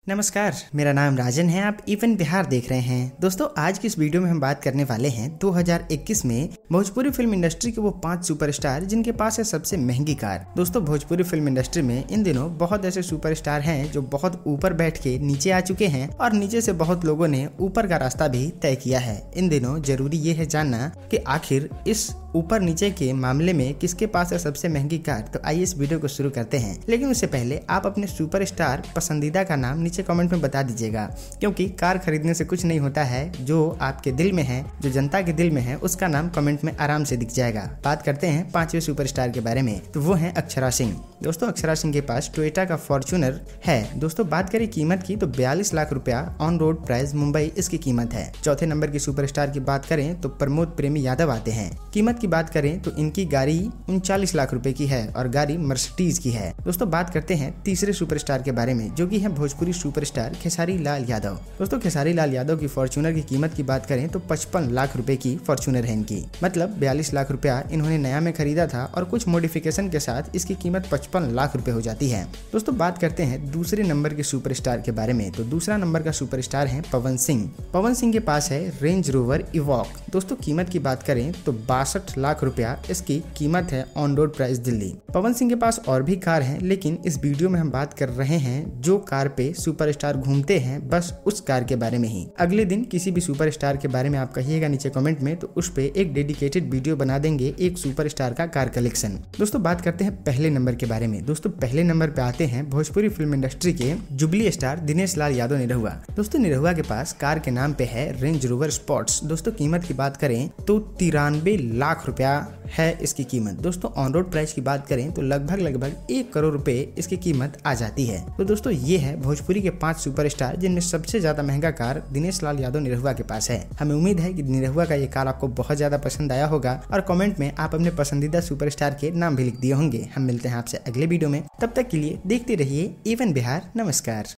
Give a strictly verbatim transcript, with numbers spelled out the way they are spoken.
नमस्कार, मेरा नाम राजन है। आप इवन बिहार देख रहे हैं। दोस्तों, आज की इस वीडियो में हम बात करने वाले हैं दो हज़ार इक्कीस में भोजपुरी फिल्म इंडस्ट्री के वो पांच सुपरस्टार जिनके पास है सबसे महंगी कार। दोस्तों, भोजपुरी फिल्म इंडस्ट्री में इन दिनों बहुत ऐसे सुपरस्टार हैं जो बहुत ऊपर बैठ के नीचे आ चुके हैं और नीचे से बहुत लोगों ने ऊपर का रास्ता भी तय किया है। इन दिनों जरूरी ये है जानना कि आखिर इस ऊपर नीचे के मामले में किसके पास है सबसे महंगी कार। तो आइए इस वीडियो को शुरू करते हैं, लेकिन उससे पहले आप अपने सुपरस्टार पसंदीदा का नाम नीचे कमेंट में बता दीजिएगा, क्योंकि कार खरीदने से कुछ नहीं होता है। जो आपके दिल में है, जो जनता के दिल में है, उसका नाम कमेंट में आराम से दिख जाएगा। बात करते हैं पांचवें सुपरस्टार के बारे में, तो वो है अक्षरा सिंह। दोस्तों, अक्षरा सिंह के पास टोयोटा का फॉर्च्यूनर है। दोस्तों, बात करें कीमत की तो बयालीस लाख रुपया ऑन रोड प्राइस मुंबई इसकी कीमत है। चौथे नंबर की सुपरस्टार की बात करें तो प्रमोद प्रेमी यादव आते हैं। कीमत की बात करें तो इनकी गाड़ी उनचालीस लाख रुपए की है और गाड़ी मर्सिडीज की है। दोस्तों, बात करते हैं तीसरे सुपरस्टार के बारे में, जो कि है भोजपुरी सुपरस्टार खेसारी लाल यादव। दोस्तों, खेसारी लाल यादव की फॉर्च्यूनर की कीमत की बात करें तो पचपन लाख रुपए की फॉर्च्यूनर है इनकी। मतलब बयालीस लाख रुपया इन्होंने नया में खरीदा था और कुछ मॉडिफिकेशन के साथ इसकी कीमत पचपन लाख रुपए हो जाती है। दोस्तों, बात करते हैं दूसरे नंबर के सुपरस्टार के बारे में, तो दूसरा नंबर का सुपरस्टार है पवन सिंह। पवन सिंह के पास है रेंज रोवर इवॉक। दोस्तों, कीमत की बात करें तो बासठ लाख रुपया इसकी कीमत है on road price Delhi. Pawan Singh के पास और भी कार हैं, लेकिन इस वीडियो में हम बात कर रहे हैं जो कार पे सुपरस्टार घूमते हैं, बस उस कार के बारे में ही। अगले दिन किसी भी सुपरस्टार के बारे में आप कहिएगा नीचे कमेंट में, तो उस पे एक डेडिकेटेड वीडियो बना देंगे एक सुपरस्टार का कार कलेक्शन। दोस्तों, बात करते हैं पहले नंबर के बारे में। दोस्तों, पहले नंबर पे आते हैं भोजपुरी फिल्म इंडस्ट्री के जुबली स्टार दिनेश लाल यादव निरहुआ। दोस्तों, निरहुआ के पास कार के नाम पे है रेंज रोवर स्पोर्ट्स। दोस्तों, कीमत की बात करें तो तिरानवे लाख रुपया है इसकी कीमत। दोस्तों, ऑन रोड प्राइस की बात करें तो लगभग लगभग एक करोड़ रुपए इसकी कीमत आ जाती है। तो दोस्तों, ये है भोजपुरी के पांच सुपरस्टार जिनमें सबसे ज्यादा महंगा कार दिनेश लाल यादव निरहुआ के पास है। हमें उम्मीद है कि निरहुआ का ये कार आपको बहुत ज्यादा पसंद आया होगा और कमेंट में आप अपने पसंदीदा सुपरस्टार के नाम भी लिख दिए होंगे। हम मिलते हैं आपसे अगले वीडियो में, तब तक के लिए देखते रहिए इवन बिहार। नमस्कार।